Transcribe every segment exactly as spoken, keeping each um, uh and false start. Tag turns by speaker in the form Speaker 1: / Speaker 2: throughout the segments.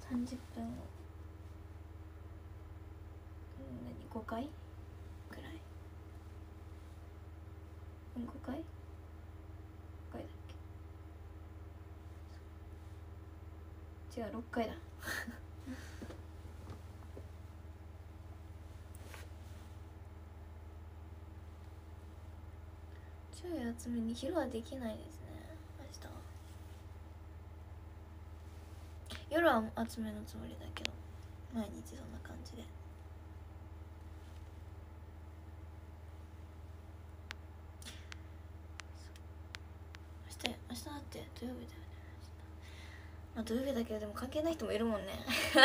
Speaker 1: さんじゅっぷんを、うん、何ごかいくらい、うん、ごかいごかいだっけ、違うろっかいだちょい厚めに昼はできないですね明日は。夜は厚めのつもりだけど毎日そんな感じで。明日明日だって土曜日だよね。まあ土曜日だけどでも関係ない人もいるもんね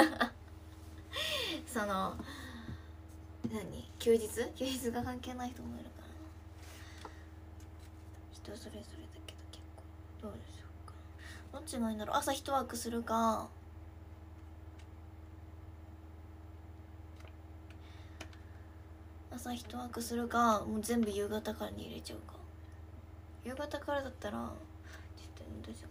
Speaker 1: その何休日休日が関係ない人もいるから人それぞれだけど結構どうでしょうか。どっちがいいんだろう。朝一ワークするか朝一ワークするかもう全部夕方からに入れちゃうか。夕方からだったらちょっとどうしよ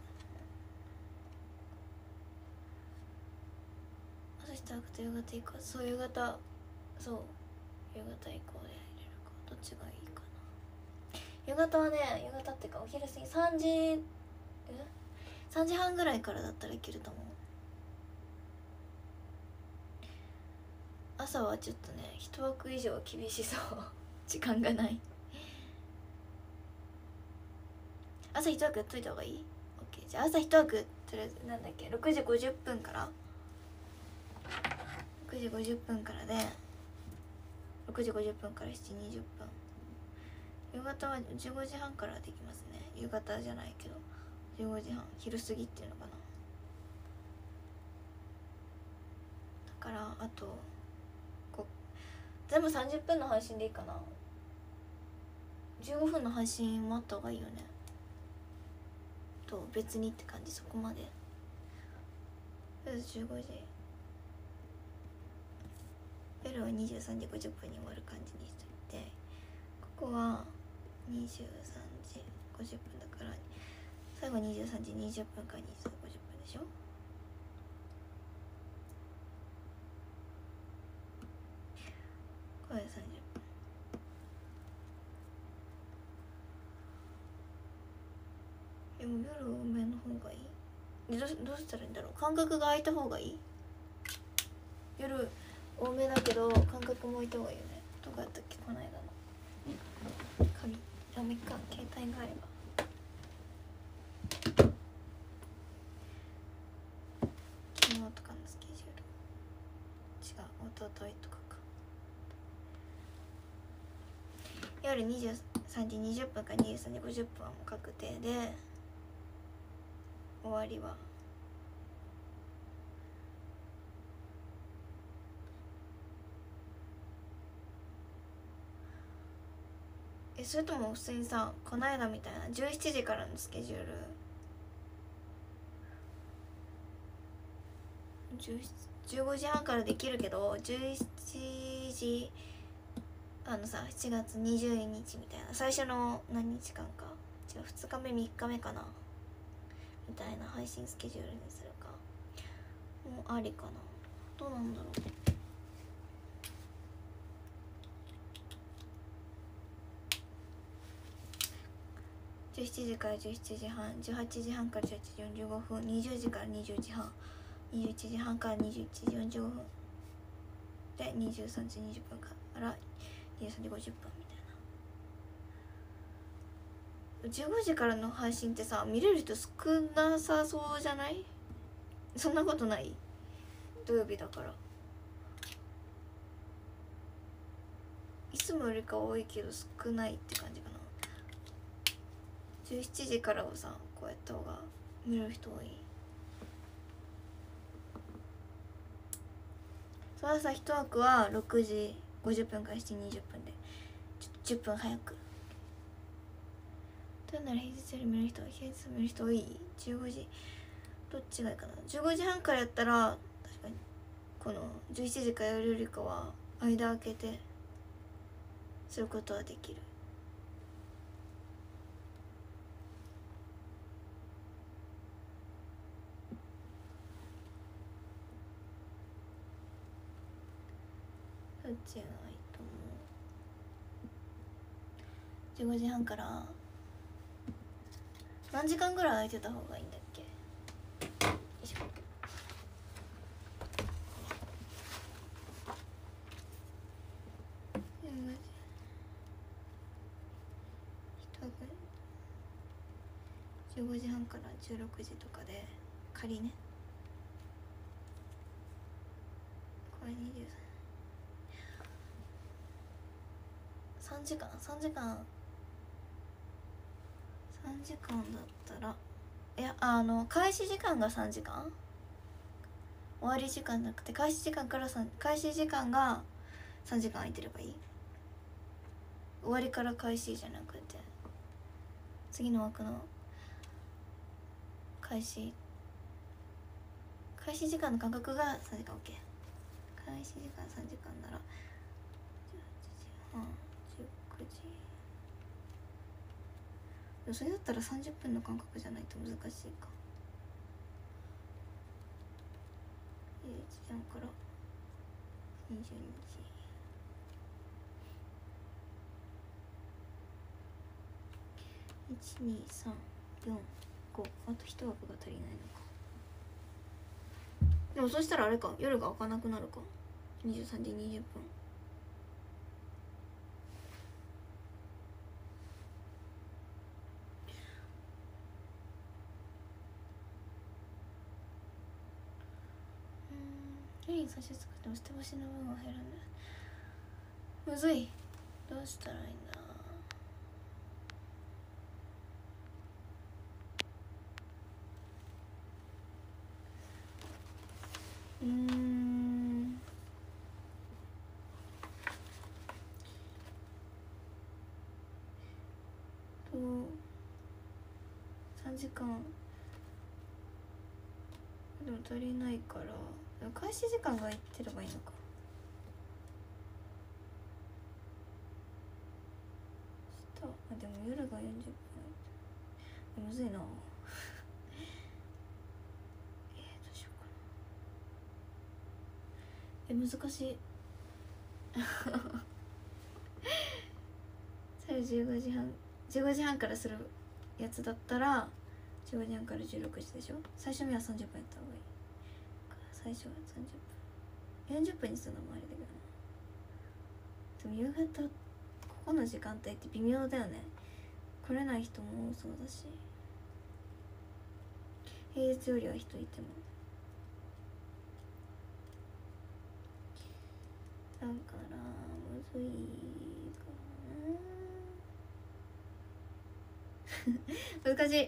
Speaker 1: うかな。朝一ワークと夕方以降、そう夕方そう夕方以降で入れるかどっちがいいかな。夕方はね夕方っていうかお昼過ぎさんじえさんじはんぐらいからだったらいけると思う。朝はちょっとね一枠以上厳しそう時間がない朝一枠やっといた方がいい。 OK じゃあ朝一枠とりあえずなんだっけろくじごじゅっぷんからろくじごじゅっぷんからでろくじごじゅっぷんからしちじにじゅっぷん。夕方はじゅうごじはんからできますね。夕方じゃないけどじゅうごじはん昼過ぎっていうのかな。だからあとこ全部さんじゅっぷんの配信でいいかな。じゅうごふんの配信もあった方がいいよね。と別にって感じ。そこまでとりあえずじゅうごじ夜はにじゅうさんじごじゅっぷんに終わる感じにしといて、ここはにじゅうさんじごじゅっぷんだから最後にじゅうさんじにじゅっぷんからにじゅうさんじごじゅっぷんでしょ。これでさんじゅっぷん。でも夜多めの方がいい。どうどうしたらいいんだろう。間隔が空いた方がいい。夜多めだけど間隔も置いた方がいいよね。どこやったっけこの間の紙。あめっか携帯があれば。昨日とかのスケジュール違うおとといとかか。夜にじゅうさんじにじゅっぷんからにじゅうさんじごじゅっぷんはもう確定で終わりはえそれとも普通にさこの間みたいなじゅうしちじからのスケジュールじゅうごじはんからできるけどじゅうしちじあのさしちがつにじゅうにちみたいな最初の何日間か違うふつかめみっかめかなみたいな配信スケジュールにするかもうありかな。どうなんだろう。じゅうしちじからじゅうしちじはんじゅうはちじはんからじゅうはちじよんじゅうごふんにじゅうじからにじゅうじはんにじゅういちじはんからにじゅういちじよんじゅうごふんでにじゅうさんじにじゅっぷんからにじゅうさんじごじゅっぷんみたいな。じゅうごじからの配信ってさ見れる人少なさそうじゃない？そんなことない？土曜日だからいつもよりか多いけど少ないって感じかな。じゅうしちじからをさこうやった方が見れる人多い。そう朝一枠はろくじごじゅっぷんからしちじにじゅっぷんでちょっとじゅっぷん早く。どうなら平日より見る人は平日見る人多い？じゅうごじどっちがいいかな。じゅうごじはんからやったら確かにこのじゅうしちじからやるよりかは間空けてすることはできる。 っちがいいと思う。じゅうごじはんから何時間ぐらい空いてた方がいいんだっけ。よいしょ。じゅうごじはんからじゅうろくじとかで仮ね。これにじゅうさん さんじかんさんじかんさんじかんだったら、いやあの開始時間がさんじかん、終わり時間なくて開始時間からさん開始時間がさんじかん空いてればいい。終わりから開始じゃなくて次の枠の開始開始時間の間隔がさんじかん OK。 開始時間さんじかんならじゅうはちじはんじゅうくじ、でもそれだったらさんじゅっぷんの間隔じゃないと難しいか。いちじはんからにじゅうにじ、いちにさんよんご、あと一枠が足りないのか。でもそしたらあれか、夜が開かなくなるか。にじゅうさんじにじゅっぷん。うん、夜に差し付けても捨て干しの分は減らない。むずい。どうしたらいいんだ。うーんとさんじかんでも足りないから、でも開始時間がいってればいいのか。したあでも夜がよんじゅっぷん、むずいな。えー、どうしようかな。え難しい。それじゅうごじはんじゅうごじはんからするやつだったらじゅうごじはんからじゅうろくじでしょ。最初目はさんじゅっぷんやった方がいい。最初はさんじゅっぷんよんじゅっぷんにするのもあれだけどな。でも夕方ここの時間帯って微妙だよね。来れない人も多そうだし、平日よりは人いてもだからむずいかな。難しい。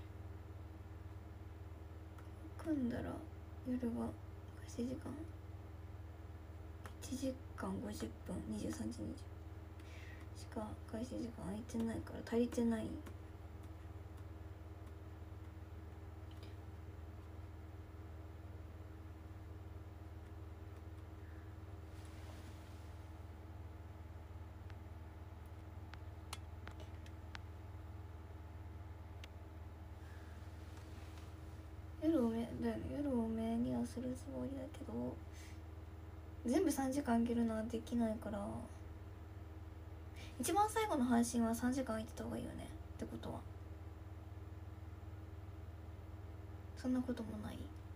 Speaker 1: 組んだら夜が開始時間いちじかんごじゅっぷんにじゅうさんじにじゅうしか開始時間空いてないから足りてない。夜多めだよね。夜多めにはするつもりだけど全部さんじかんあげるのはできないから、一番最後の配信はさんじかん空いてた方がいいよね。ってことはそんなこともない。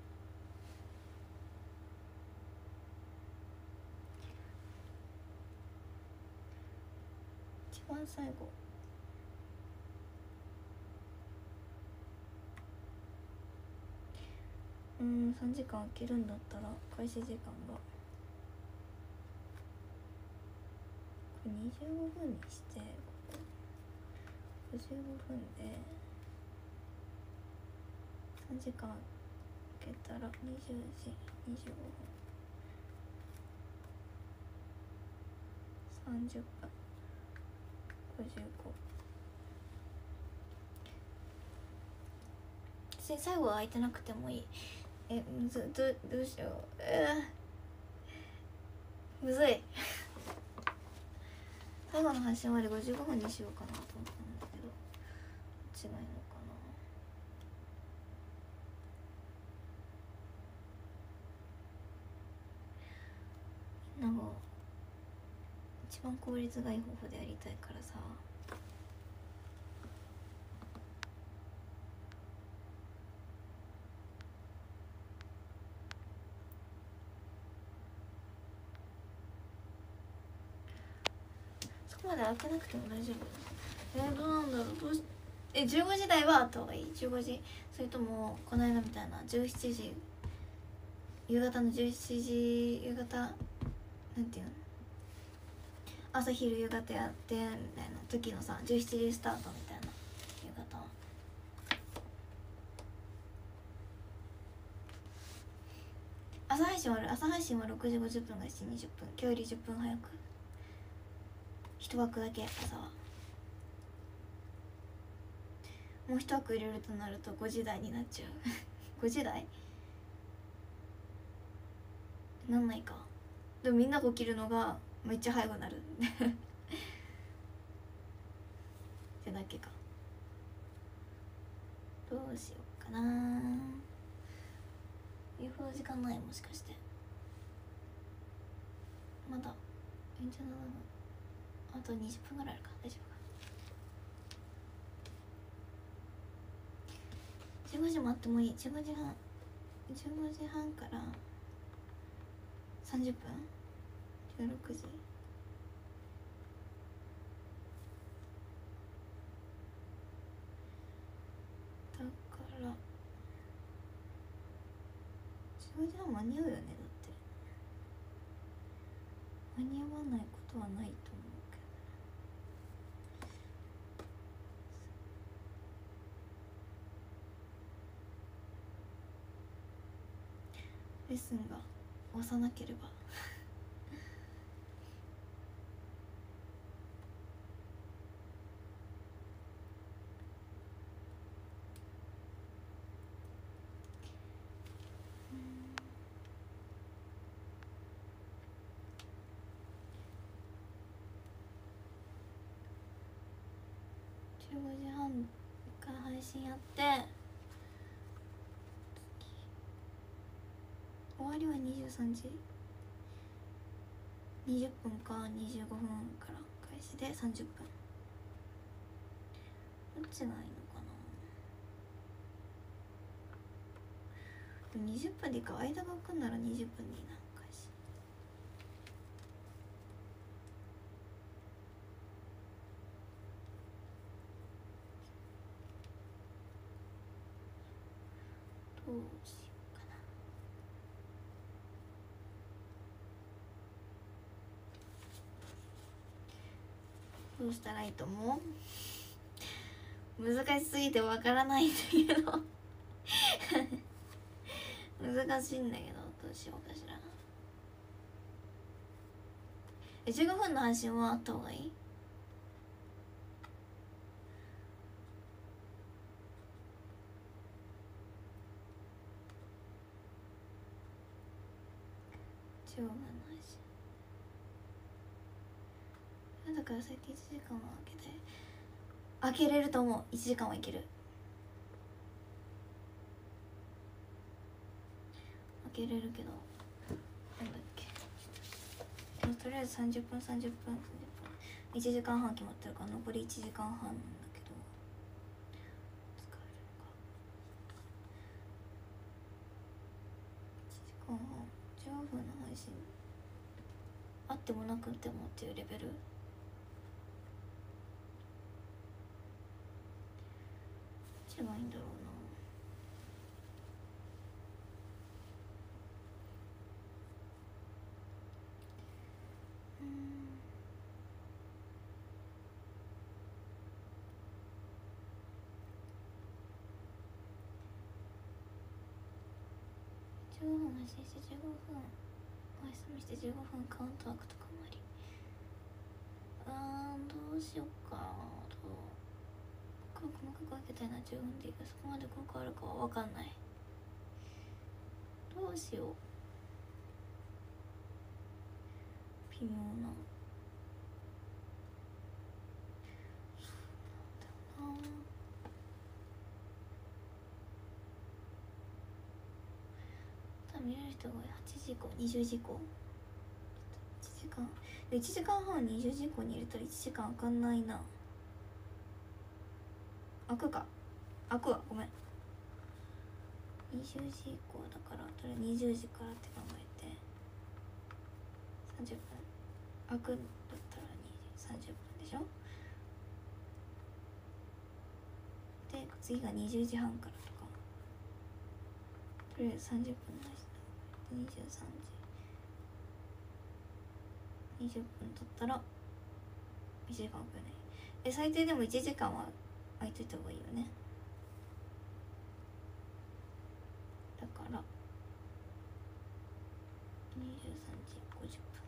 Speaker 1: 一番最後うんさんじかん空けるんだったら開始時間がこれにじゅうごふんにしてごじゅうごふんでさんじかん空けたらにじゅうじにじゅうごふんさんじゅっぷんごじゅうご。別に最後は空いてなくてもいい。えむずどどうしよう。うむずい。最後の配信までごじゅうごふんにしようかなと思ったんだけど違いのかな。みんなが一番効率がいい方法でやりたいからさ。そこまで開けなくても大丈夫。えー、どうなんだろう。どうしえじゅうごじ台はあった方がいい？じゅうごじ、それともこの間みたいなじゅうしちじ、夕方のじゅうしちじ、夕方なんていうの、朝昼夕方やってみたいな時のさ、じゅうしちじスタートみたいな。夕方朝配信はある。朝配信はろくじごじゅっぷんがしちじにじゅっぷん、今日よりじゅっぷん早く、一枠だけ朝は。もう一枠入れるとなるとごじ台になっちゃうごじ台なんないか。でもみんなが起きるのがめっちゃ早くなるってだけか。どうしようかな。言うほど時間ない？もしかしてまだいいんじゃないの。あとにじゅっぷんぐらいあるか。大丈夫か。じゅうごじもあってもいい。じゅうごじはん、じゅうごじはんからさんじゅっぷん、じゅうろくじだからじゅうごじはん間に合うよね。だって間に合わないことはないと思うけど、レッスンが押さなければじゅうごじはんから配信やって、終わりはにじゅうさんじにじゅっぷんかにじゅうごふんから開始でさんじゅっぷん。どっちがいいのかな。でもにじゅっぷんでいいか。間が空くんならにじゅっぷんでいいな。開始どうしようかな。どうしたらいいと思う？難しすぎてわからないんだけど難しいんだけど、どうしようかしら。えじゅうごふんの配信はあった方がいい？じゅうごふんの配信だから最低いちじかんは空けて、開けれると思う。いちじかんはいける。開けれるけどなんだっけ。とりあえずさんじゅっぷんさんじゅっぷんさんじゅっぷんいちじかんはん決まってるから残りいちじかんはんなんだけど、使えるのか。いちじかんはんじゅうごふんの配信あってもなくてもっていうレベル。どっちがいいんだろうな。うんじゅうごふん配信してじゅうごふんお休みしてじゅうごふんカウントワークとかもあり。あーどうしよっかな。どう細かく開けたいな。じゅうふんでいいか。そこまで効果あるかは分かんない。どうしよう。微妙な。そうなんだよな。多分見れる人がはちじ以降にじゅうじ以降いちじじかんいちじかんはんにじゅうじ以降に入れたらいちじかん開かんないな。開くか、開くわ、ごめん。にじゅうじ以降だからそれにじゅうじからって考えてさんじゅっぷん開くんだったらさんじゅっぷんでしょ。で次がにじゅうじはんからとか、とりあえずさんじゅっぷんないしにじゅうさんじにじゅっぷん取ったらいちじかんくらい。え最低でもいちじかんは空いといた方がいいよね。だからにじゅうさんじごじゅっぷん。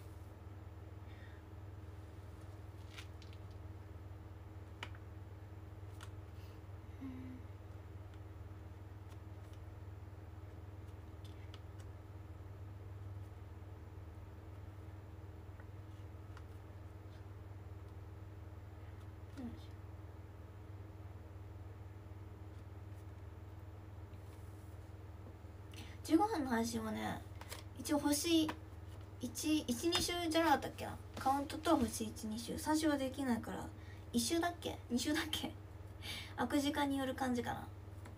Speaker 1: じゅうごふんの配信はね、一応星いち、いち、に週じゃなかったっけな。カウントと星いち、に週さん週はできないからいっ週だっけに週だっけ空く時間による感じかな。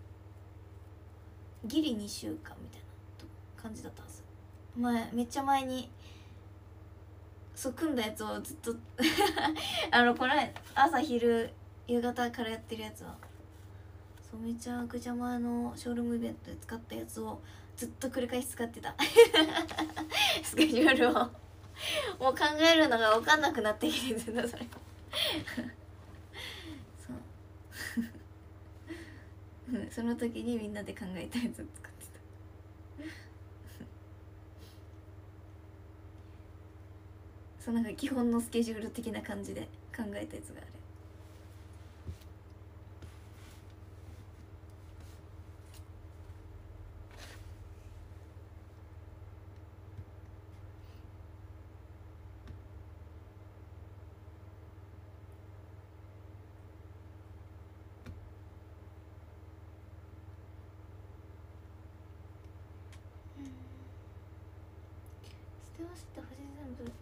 Speaker 1: ギリに週間みたいな感じだったはず。前めっちゃ前にそう組んだやつをずっとあのこの朝昼夕方からやってるやつはそうめちゃくちゃ前のショールームイベントで使ったやつをずっと繰り返し使ってたスケジュールをもう考えるのが分かんなくなってきてるんだそれそうその時にみんなで考えたやつを使ってたそうなんか基本のスケジュール的な感じで考えたやつがある。捨て星って星全部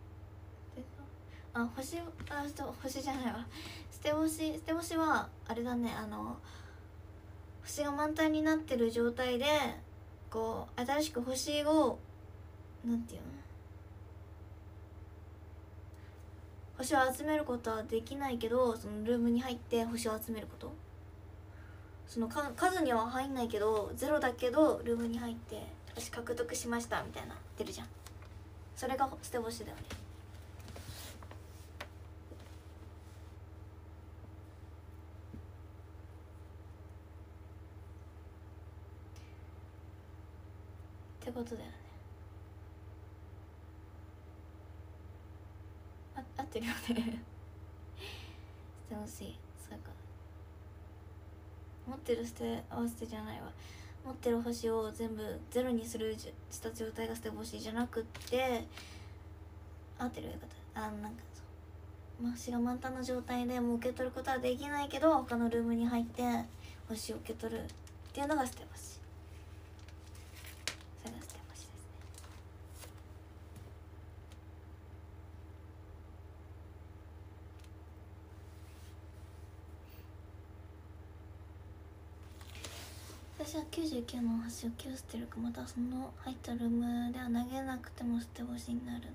Speaker 1: あ星あそう星じゃないわ捨て星捨て星はあれだね、あの星が満タンになってる状態でこう新しく星をなんていうの星を集めることはできないけど、そのルームに入って星を集めること、そのか数には入んないけどゼロだけどルームに入って星獲得しましたみたいな出るじゃん。それが捨て星だよね。ってことだよね。あ合ってるよね捨て星そうか、持ってる捨て合わせてじゃないわ、持ってる星を全部ゼロにするした状態が捨て星じゃなくって、合ってるよ方あのなんかそう星が満タンの状態でもう受け取ることはできないけど他のルームに入って星を受け取るっていうのが捨て星。それが捨て星ですね。私はきゅうじゅうきゅうの星をきゅう捨てるか、またその入ったルームでは投げなくても捨て星になるの。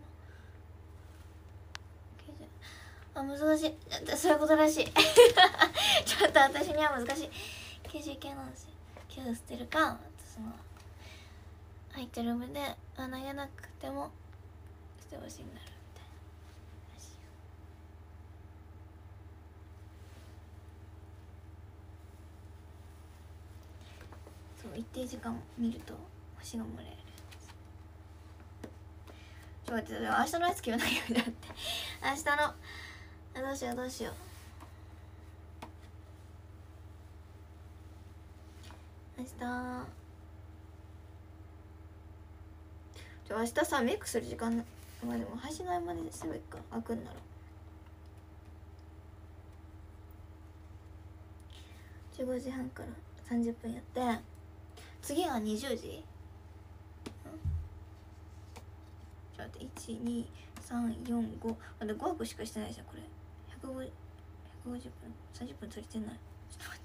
Speaker 1: あ、難しいそういうことらしいちょっと私には難しい。きゅうじゅうきゅうの星きゅう捨てるか、その入ったルームであ投げなくても捨て星になるみたいならしいよ。そう一定時間見ると星がもらえる。ちょっと待って、明日のやつ決めなきゃだって明日のどうしようどうしよう明日ちょ明日さメイクする時間、まあでも配信の合間ですればいいか、開くんならじゅうごじはんからさんじゅっぷんやって、次がにじゅうじょっと待って、いちにさんよんご、あでごわくしかしてないじゃんこれ。ひゃくごじゅっぷんさんじゅっぷん足りてない。ちょっと待って、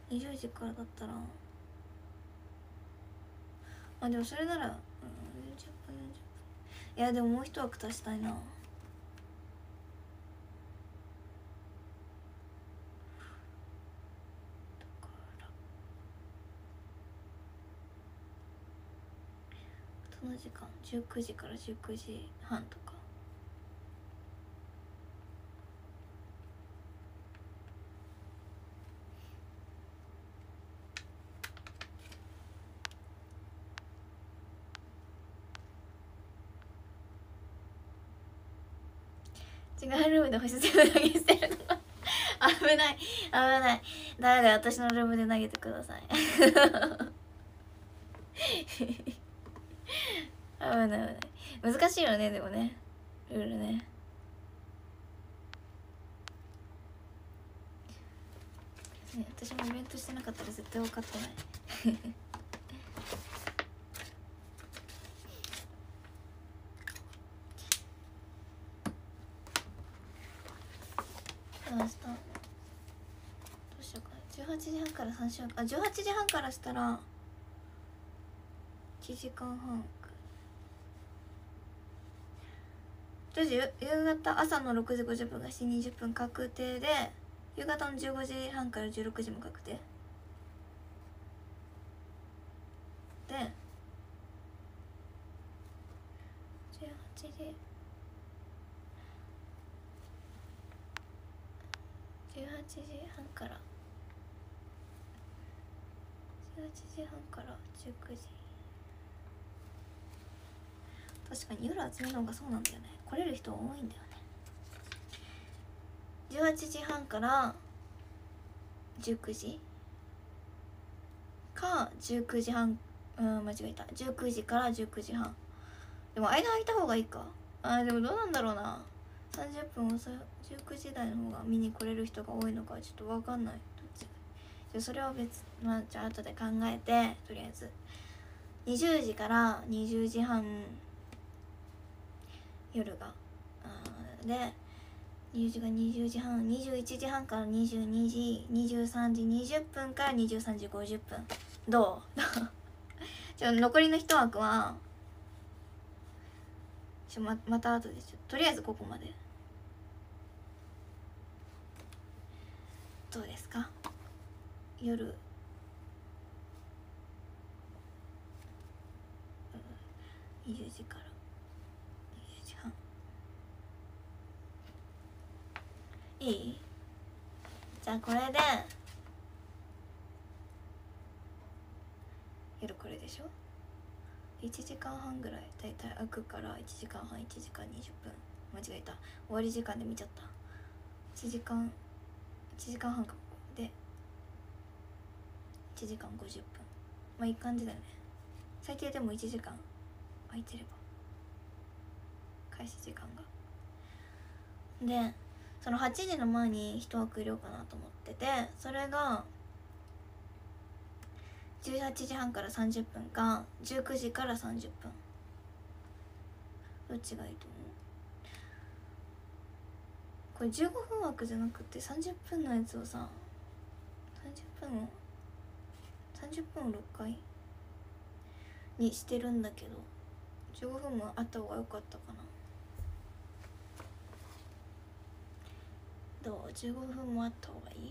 Speaker 1: にじゅうじからだったら、あでもそれなら、うん、よんじゅっぷんよんじゅっぷん、いやでももう一枠足したいな。その時間じゅうくじからじゅうくじはんとか。違うルームで星全部投げ捨てるの危ない危ない。誰だよ、私のルームで投げてください危ない危ない。難しいよねでもね、ルールね。ね、私もイベントしてなかったら絶対分かってない明日どうしようかな。じゅうはちじはんからさんしようか。あじゅうはちじはんからしたらいちじかんはん。とりあえず夕方、朝のろくじごじゅっぷんがしちじにじゅっぷん確定で、夕方のじゅうごじはんからじゅうろくじも確定で、じゅうはちじじゅうはちじはんからじゅうはちじはんからじゅうくじ。確かに夜集めるのがそうなんだよね。来れる人多いんだよね。じゅうはちじはんからじゅうくじかじゅうくじはん、うん間違えた、じゅうくじからじゅうくじはん。でも間空いた方がいいか。あでもどうなんだろうな。さんじゅっぷん遅いじゅうくじ台の方が見に来れる人が多いのかちょっと分かんない。どっちじゃそれは別、まあじゃあ後で考えて、とりあえずにじゅうじからにじゅうじはん夜があでにじゅうじがにじゅうじはん、にじゅういちじはんからにじゅうにじ、にじゅうさんじにじゅっぷんからにじゅうさんじごじゅっぷん。どうちょ残りの一枠はちょ ま, また後でちょとりあえずここまで。どうですか夜にじゅうじからにじゅうじはんいい？じゃあこれで夜これでしょ。いちじかんはんぐらいだいたい空くからいちじかんはん、いちじかんにじゅっぷん、間違えた、終わり時間で見ちゃった。いちじかんいちじかんはんかでいちじかんごじゅっぷん、まあいい感じだよね。最低でもいちじかん空いてれば開始時間が。でそのはちじの前に一枠入れようかなと思ってて、それがじゅうはちじはんからさんじゅっぷんかじゅうくじからさんじゅっぷん、どっちがいいと思う？これじゅうごふん枠じゃなくてさんじゅっぷんのやつをさ、さんじゅっぷんをさんじゅっぷんをろっかいにしてるんだけど、じゅうごふんもあった方が良かったかな。どう？ じゅうご 分もあった方がいい？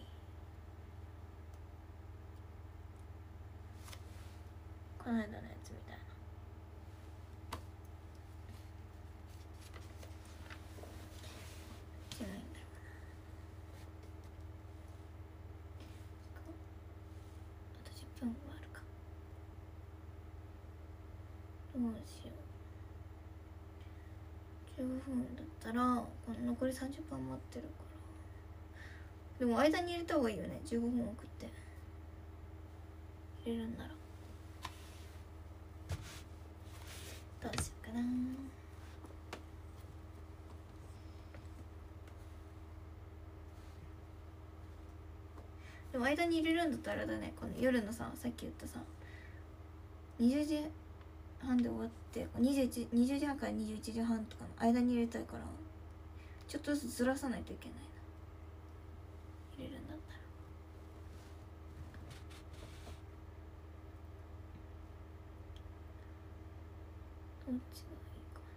Speaker 1: この間のやつみたいな。じゃないんだろうな。あとじゅっぷんはあるか。どうしよう。じゅうごふんだったらこの残りさんじゅっぷん待ってるから。でも間に入れた方がいいよね。じゅうごふん送って入れるんなら。どうしようかな。でも間に入れるんだったらあれだね、この夜のさ、さっき言ったさにじゅうじはんでで終わってにじゅういち、にじゅうじはんからにじゅういちじはんとかの間に入れたいから、ちょっとずつずらさないといけないな。入れるんだったらどっちがいいかな。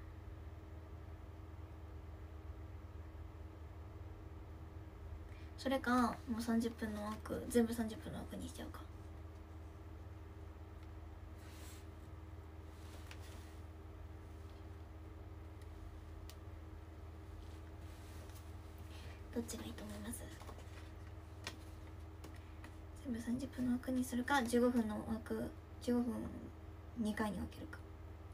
Speaker 1: それかもうさんじゅっぷんの枠全部さんじゅっぷんの枠にしちゃうか。どっちがいいと思います？全部さんじゅっぷんの枠にするかじゅうごふんの枠じゅうごふんにかいに分けるか。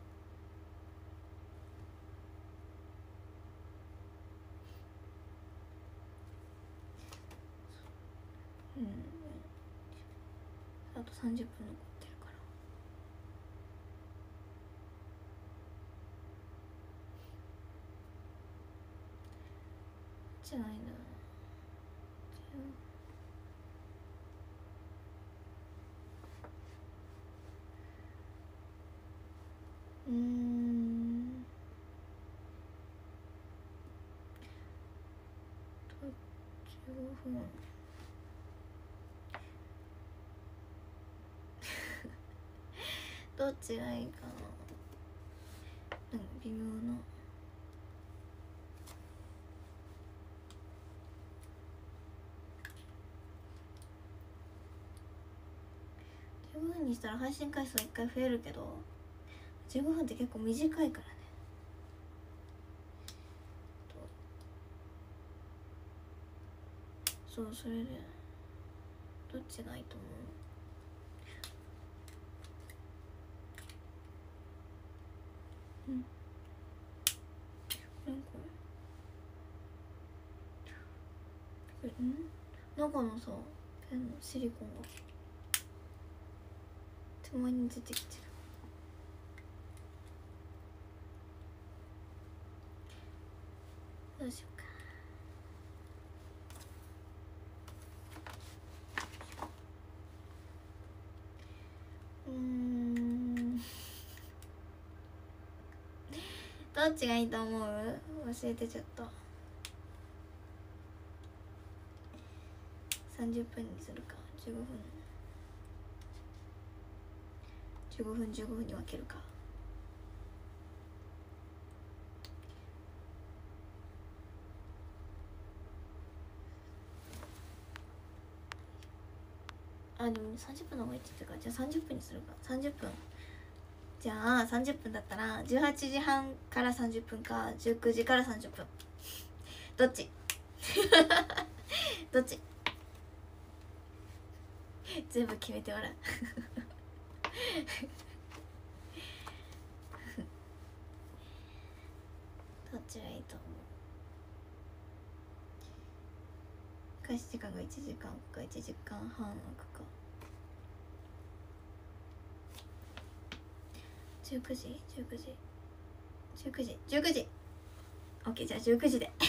Speaker 1: うん、あとさんじゅっぷん残ってるから違いな。うーんとじゅうごふんどっちがいいかな。なんか微妙な。じゅうごふんにしたら配信回数はいっかい増えるけどじゅうごふんって結構短いからね。そう、それでどっちがいいと思う？うん、これこれこれん中のさペンのシリコンが手前に出てきてる。どうしようか。うーんどっちがいいと思う？教えてちょっと。さんじゅっぷんにするかじゅうごふんじゅうごふんじゅうごふんに分けるか。あ、でもさんじゅっぷんの方がいいって言ってるから、じゃあさんじゅっぷんにするか。さんじゅっぷんじゃあさんじゅっぷんだったらじゅうはちじはんからさんじゅっぷんかじゅうくじからさんじゅっぷんどっちどっち全部決めておらんどっちがいいと思う？開始時間がいちじかんかいちじかんはん空くか。じゅうくじじゅうくじじゅうくじじゅうくじ OK。 じゃあじゅうくじで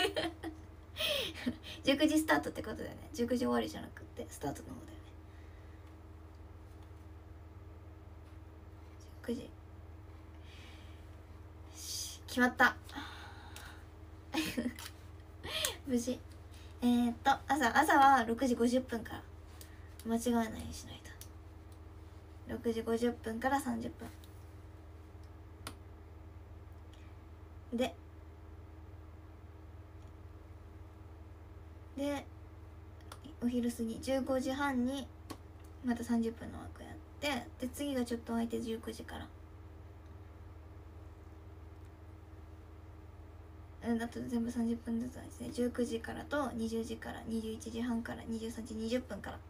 Speaker 1: じゅうくじスタートってことだよね。じゅうくじ終わりじゃなくてスタートの方だよね。じゅうくじ決まった無事。えー、っと朝朝はろくじごじゅっぷんから間違えないようにしないと。ろくじごじゅっぷんからさんじゅっぷんででお昼過ぎじゅうごじはんにまたさんじゅっぷんの枠やってで次がちょっと空いてじゅうくじからうんだと全部さんじゅっぷんずつですね。じゅうくじからとにじゅうじからにじゅういちじはんからにじゅうさんじにじゅっぷんから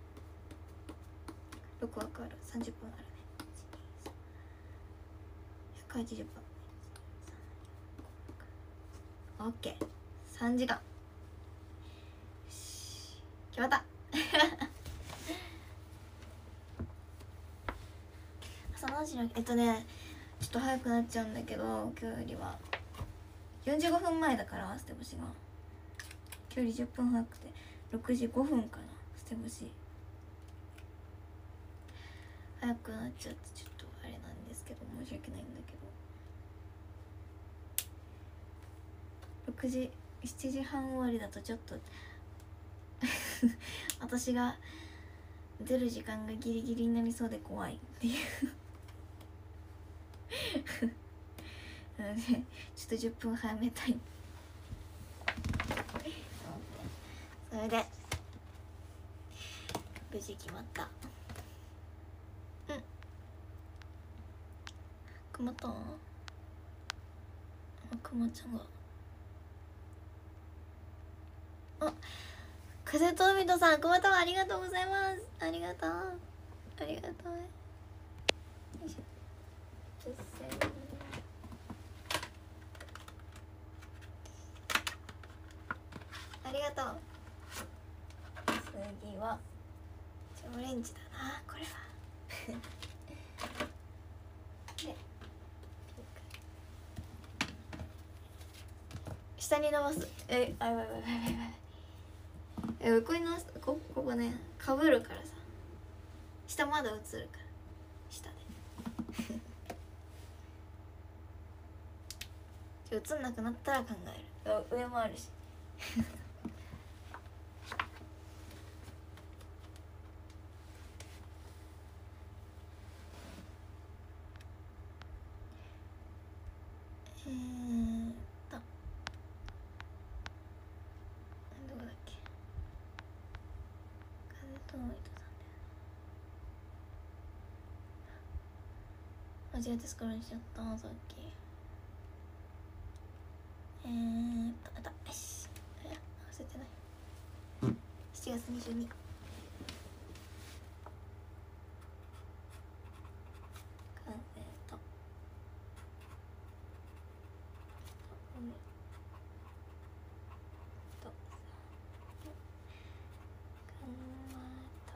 Speaker 1: ろく枠ある。さんじゅっぷんあるね。ひゃくはちじゅっぷん OK。 さんじかん決まった朝何時のえっとねちょっと早くなっちゃうんだけど今日よりはよんじゅうごふんまえだから捨て星が今日よりじゅっぷん早くてろくじごふんかな。捨て星早くなっちゃってちょっとあれなんですけどくじしちじはん終わりだとちょっと私が出る時間がギリギリになりそうで怖いっていうなのでちょっとじゅっぷん早めたいそれで無事決まった。うんくまたんあくまちゃんがあ風と海とさんくまたんありがとうございます。ありがとうありがとう。よいしょありがとう。次はオレンジだなこれはで下に伸ばす。えあやばいやばいやばいやばいえ横に伸ばす。こここねかぶるからさ下まだ映るから下で映んなくなったら考える。上もあるしえーっとどこだっけ風と海とさんで間違えてスクロールしちゃったさっき。えーっとあったよし忘れてないしちがつにじゅうに風と海とかまと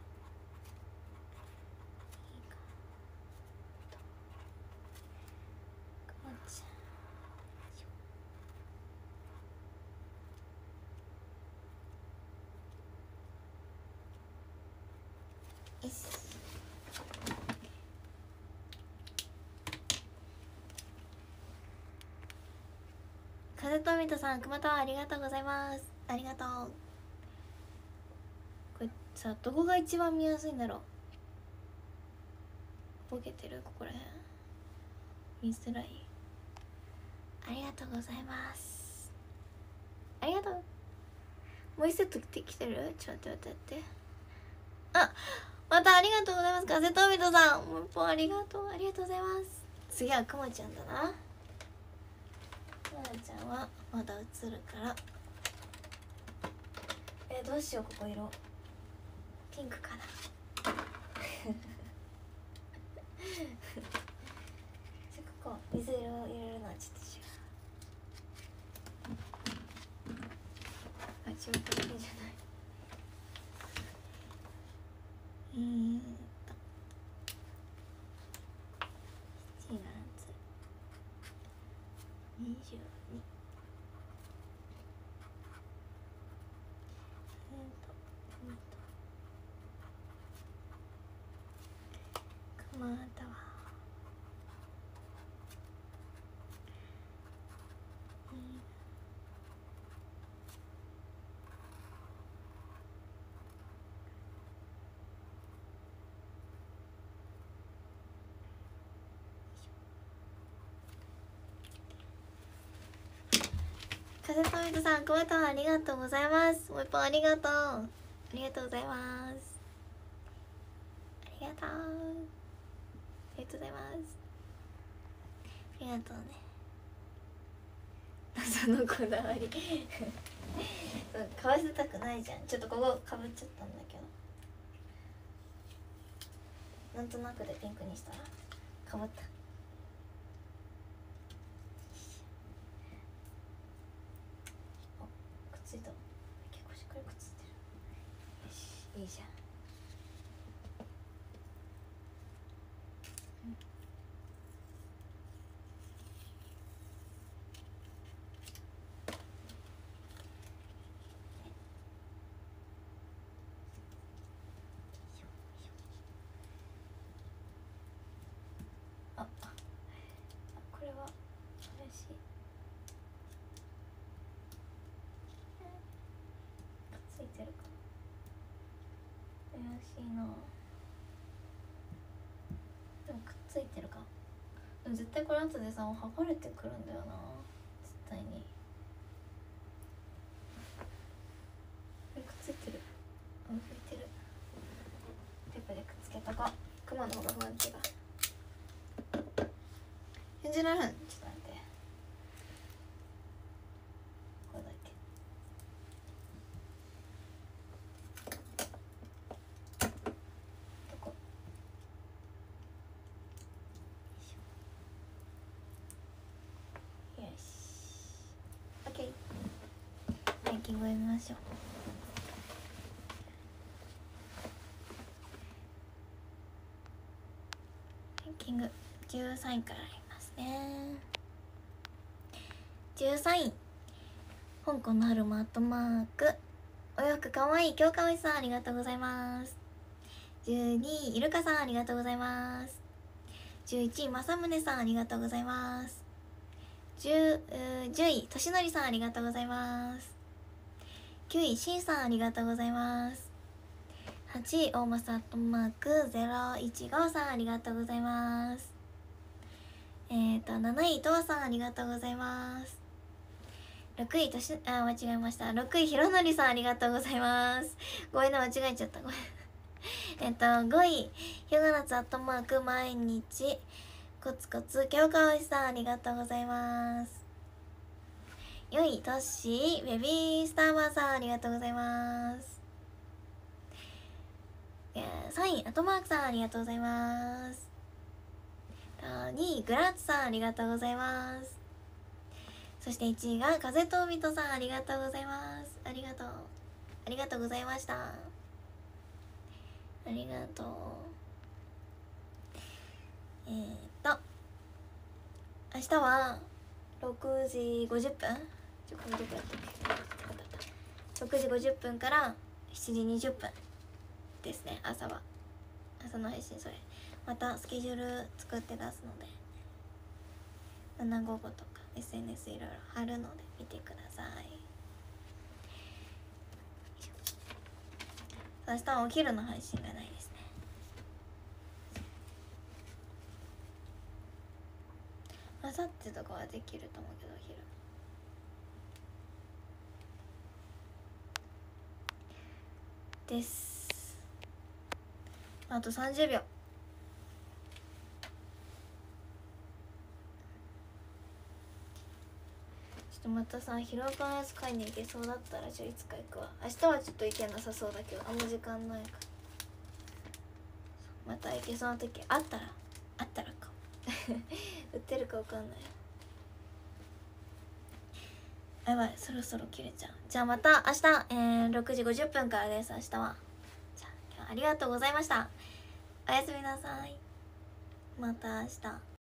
Speaker 1: はいいかとかまちゃんよし風とみとさんくまたんありがとうございます。ありがとう。これさどこが一番見やすいんだろう。ボケてるここらへん見づらい。ありがとうございます。ありがとう。もう一セットできてる。ちょっと待って待ってあまたありがとうございます。風とみとさんもう一本ありがとうありがとうございます。次はくまちゃんだな。くまちゃんはまだ映るからえどうしよう。ここ色ピンクかなここ水色を入れるのはちょっと違う。あ違うこれじゃない。えーっとしちがつにじゅうにえーっとトマトかまたは風とみとさん、コメントありがとうございます。もう一本ありがとう。ありがとうございます。ありがとう。ありがとうございます。ありがとうね。謎のこだわり買わせたくないじゃん。ちょっとここかぶっちゃったんだけど、なんとなくでピンクにしたらかぶった。結構しっかりくっついてる。よしいいじゃん、うんあしいな。でもくっついてるか。でも絶対これ後でさ剥がれてくるんだよな絶対に。くっついてる。うん、拭いてる。テープでくっつけたか。クマの方が不安定が。よんじゅうななふん。ちょっと待って。これだけ。どこ。よし。オッケー。ランキングを読みましょう。ランキングじゅうさんいからありますね。じゅうさんい、香港の春マートマーク。お洋服かわいい京香織さん、ありがとうございます。じゅうにい、イルカさん、ありがとうございます。じゅういちい、正宗さん、ありがとうございます。じゅう, じゅうい、としのりさん、ありがとうございます。きゅうい、しんさん、ありがとうございます。はちい、大政アットマークゼロいちごさん、ありがとうございます。えっとなない、とわさん、ありがとうございます。ろくい、としあ間違えました。ろくい、ひろのりさん、ありがとうございます。ごめんな、間違えちゃった。ごめんえっとごい、ひょがなつアットマーク毎日コツコツ京香織さん、ありがとうございます。よい、トッシーベビースターバーさん、ありがとうございます。さんい、アトマークさん、ありがとうございます。にい、グラッツさん、ありがとうございます。そしていちいが風と海とさん、ありがとうございます。ありがとうありがとうございました。ありがとう。えー、っと明日はろくじごじゅっぷんちょこれどこやったっけ。ろくじごじゅっぷんからしちじにじゅっぷんですね。朝は朝の配信。それまたスケジュール作って出すのでななごごとか エスエヌエス いろいろ貼るので見てください。明日はお昼の配信がないですね。あさってとかはできると思うけどお昼です。あとさんじゅうびょう。ちょっとまたさ、広岡のやつ買いに行けそうだったらじゃあいつか行くわ。明日はちょっと行けなさそうだけどあんま時間ないからまた行けそうな時あったらあったらか売ってるか分かんない。あ、やばい、そろそろ切れちゃう。じゃあまた明日、えー、ろくじごじゅっぷんからです。明日はじゃあ今日はありがとうございました。おやすみなさい。また明日。